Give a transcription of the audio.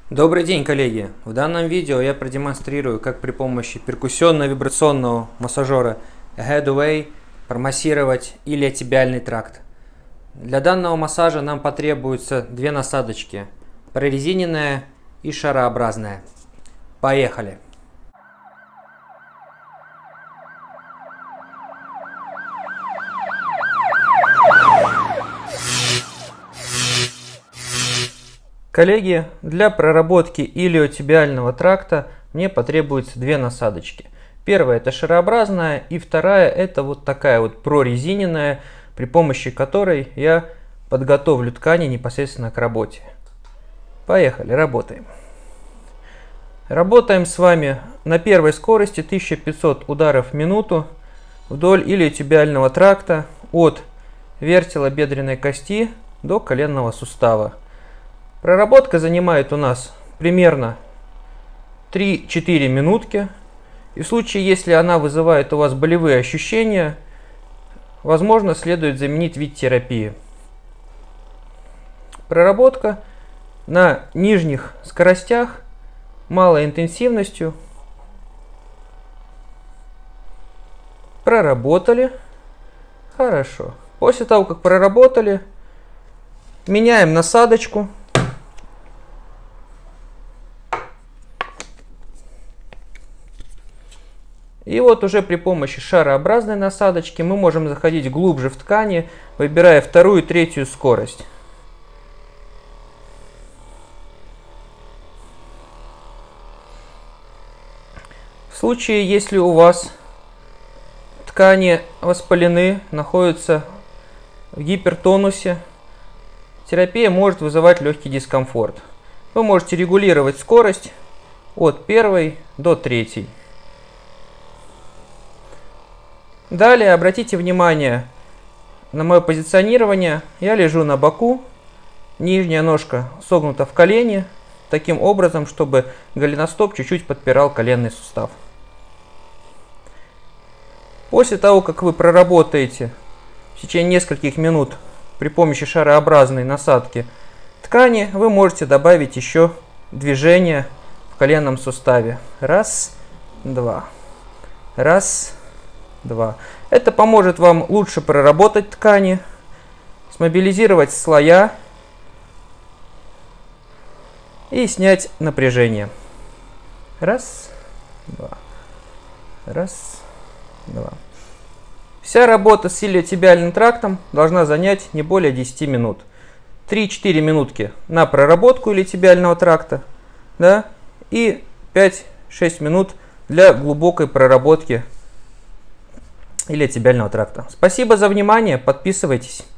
Добрый день, коллеги! В данном видео я продемонстрирую, как при помощи перкуссионно-вибрационного массажера Headway промассировать илиотибиальный тракт. Для данного массажа нам потребуются две насадочки – прорезиненная и шарообразная. Поехали! Коллеги, для проработки илиотибиального тракта мне потребуется две насадочки. Первая это шарообразная, и вторая это вот такая вот прорезиненная, при помощи которой я подготовлю ткани непосредственно к работе. Поехали, работаем. Работаем с вами на первой скорости 1500 ударов в минуту вдоль илиотибиального тракта от вертела бедренной кости до коленного сустава. Проработка занимает у нас примерно 3-4 минутки. И в случае, если она вызывает у вас болевые ощущения, возможно, следует заменить вид терапии. Проработка на нижних скоростях, малой интенсивностью. Проработали. Хорошо. После того, как проработали, меняем насадочку. И вот уже при помощи шарообразной насадочки мы можем заходить глубже в ткани, выбирая вторую и третью скорость. В случае, если у вас ткани воспалены, находятся в гипертонусе, терапия может вызывать легкий дискомфорт. Вы можете регулировать скорость от первой до третьей. Далее обратите внимание на мое позиционирование. Я лежу на боку, нижняя ножка согнута в колени, таким образом, чтобы голеностоп чуть-чуть подпирал коленный сустав. После того, как вы проработаете в течение нескольких минут при помощи шарообразной насадки ткани, вы можете добавить еще движение в коленном суставе. Раз, два. Раз, два. Это поможет вам лучше проработать ткани, смобилизировать слоя и снять напряжение. Раз, два. Раз, два. Вся работа с илиотибиальным трактом должна занять не более 10 минут. 3-4 минутки на проработку илиотибиального тракта, да, и 5-6 минут для глубокой проработки илиотибиального тракта. Спасибо за внимание, подписывайтесь.